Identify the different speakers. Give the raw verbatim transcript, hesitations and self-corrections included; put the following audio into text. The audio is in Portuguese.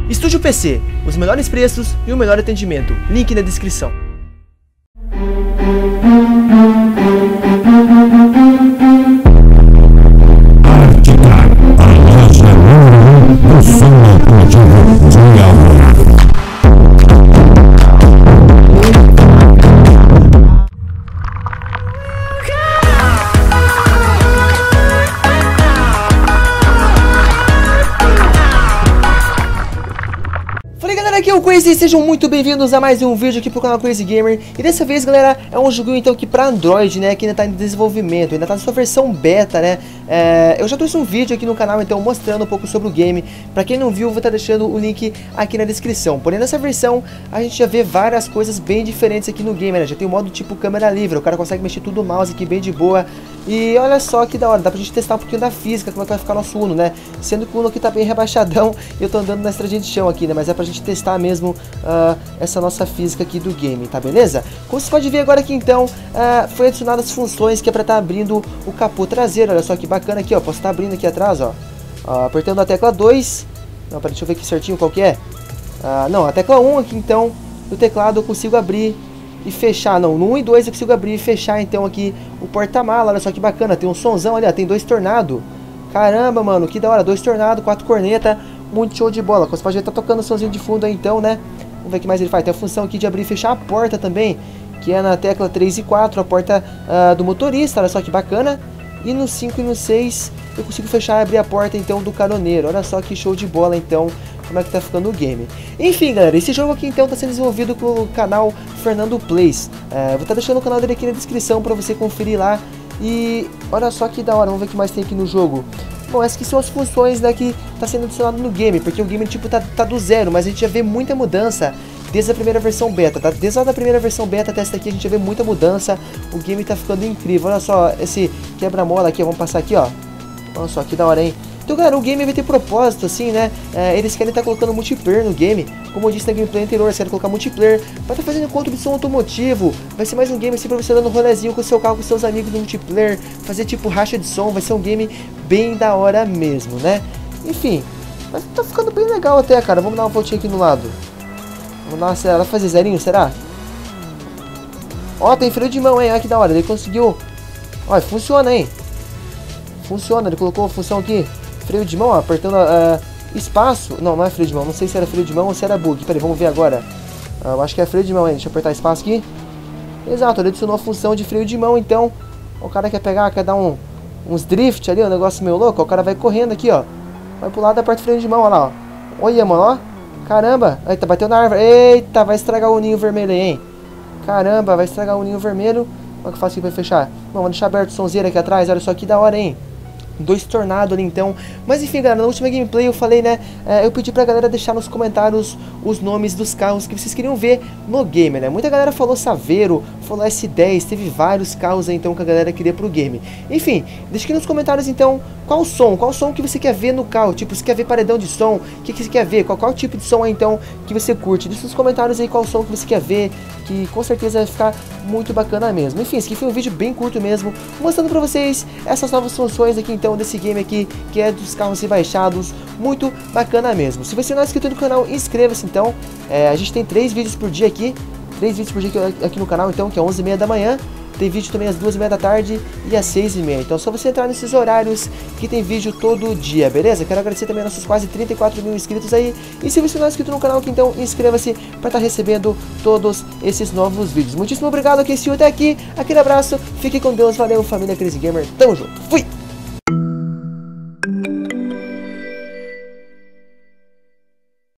Speaker 1: Estúdio P C, os melhores preços e o melhor atendimento. Link na descrição.
Speaker 2: Articar, a loja número um do som automotivo de Alvorada.
Speaker 1: Aqui é o Crazy, sejam muito bem-vindos a mais um vídeo aqui pro canal Crazy Gamer. E dessa vez, galera, é um joguinho então aqui pra Android, né, que ainda tá em desenvolvimento, ainda tá na sua versão beta, né. é, Eu já trouxe um vídeo aqui no canal, então, mostrando um pouco sobre o game. Pra quem não viu, vou estar deixando o link aqui na descrição. Porém, nessa versão, a gente já vê várias coisas bem diferentes aqui no game, né. Já tem o modo tipo câmera livre, o cara consegue mexer tudo o mouse aqui bem de boa. E olha só que da hora, dá pra gente testar um pouquinho da física, como é que vai ficar nosso Uno, né. Sendo que o Uno aqui tá bem rebaixadão e eu tô andando na estradinha de chão aqui, né. Mas é pra gente testar mesmo uh, essa nossa física aqui do game, tá beleza? Como você pode ver agora aqui então, uh, foi adicionadas as funções que é pra estar tá abrindo o capô traseiro. Olha só que bacana aqui, ó. Posso estar tá abrindo aqui atrás, ó. Uh, apertando a tecla dois. Não, pera, deixa eu ver aqui certinho qual que é. Uh, não, a tecla um aqui então, no teclado eu consigo abrir e fechar. Não, no um e dois eu consigo abrir e fechar então aqui o porta-mala. Olha só que bacana, tem um sonzão ali, ó. Tem dois tornados. Caramba, mano, que da hora. Dois tornados, quatro corneta. Muito show de bola. Como você pode ver, tá tocando o somzinho de fundo aí então, né? Vamos ver o que mais ele faz. Tem a função aqui de abrir e fechar a porta também, que é na tecla três e quatro, a porta uh, do motorista. Olha só que bacana. E no cinco e no seis eu consigo fechar e abrir a porta então do caroneiro. Olha só que show de bola então, como é que tá ficando o game. Enfim, galera, esse jogo aqui então tá sendo desenvolvido pelo canal Fernando Plays. uh, Vou estar tá deixando o canal dele aqui na descrição pra você conferir lá. E olha só que da hora, vamos ver o que mais tem aqui no jogo. Bom, essas aqui são as funções, né, que tá sendo adicionado no game, porque o game tipo tá, tá do zero, mas a gente já vê muita mudança desde a primeira versão beta, tá? Desde a primeira versão beta até essa aqui a gente já vê muita mudança. O game tá ficando incrível. Olha só esse quebra-mola aqui, ó, vamos passar aqui, ó. Olha só que da hora, hein? Então, galera, o game vai ter propósito, assim, né? É, eles querem estar tá colocando multiplayer no game. Como eu disse na gameplay anterior, eles querem colocar multiplayer. Vai estar tá fazendo encontro de som automotivo. Vai ser mais um game assim pra você dando um rolezinho com o seu carro, com seus amigos no multiplayer. Fazer tipo racha de som. Vai ser um game bem da hora mesmo, né? Enfim, mas tá ficando bem legal até, cara. Vamos dar uma voltinha aqui no lado. Vamos dar uma acelerada, fazer zerinho, será? Ó, tem freio de mão, hein? Olha que da hora. Ele conseguiu. Ó, funciona, hein? Funciona, ele colocou a função aqui. Freio de mão, ó, apertando uh, espaço. Não, não é freio de mão, não sei se era freio de mão ou se era bug. Pera aí, vamos ver agora. uh, Eu acho que é freio de mão, hein? Deixa eu apertar espaço aqui. Exato, ele adicionou a função de freio de mão. Então, o cara quer pegar, quer dar um, uns drift ali, um negócio meio louco. O cara vai correndo aqui, ó. Vai pro lado, aperta o freio de mão, ó lá, ó. Olha, mano, ó. Caramba, eita, bateu na árvore. Eita, vai estragar o ninho vermelho aí, hein? Caramba, vai estragar o ninho vermelho. Como é que eu faço aqui pra fechar? Bom, vamos deixar aberto o sonzeiro aqui atrás. Olha só que da hora, hein? Dois tornados ali então. Mas enfim, galera, na última gameplay eu falei, né, é, eu pedi pra galera deixar nos comentários os nomes dos carros que vocês queriam ver no game, né. Muita galera falou Saveiro, falou S dez, teve vários carros aí então que a galera queria pro game. Enfim, deixa aqui nos comentários então qual som, qual som que você quer ver no carro. Tipo, você quer ver paredão de som, o que, que você quer ver, qual, qual tipo de som aí então que você curte. Deixa nos comentários aí qual som que você quer ver, que com certeza vai ficar muito bacana mesmo. Enfim, esse aqui foi um vídeo bem curto mesmo, mostrando pra vocês essas novas funções aqui então desse game aqui, que é dos carros rebaixados. Muito bacana mesmo. Se você não é inscrito no canal, inscreva-se então. é, A gente tem três vídeos por dia aqui, três vídeos por dia aqui, aqui no canal então, que é onze e meia da manhã. Tem vídeo também às duas e meia da tarde e às seis e meia. Então é só você entrar nesses horários que tem vídeo todo dia, beleza? Quero agradecer também aos nossos quase trinta e quatro mil inscritos aí. E se você não é inscrito no canal aqui, então inscreva-se para estar recebendo todos esses novos vídeos. Muitíssimo obrigado a quem assistiu até aqui. Aquele abraço, fique com Deus, valeu família Crazy Gamer, tamo junto, fui!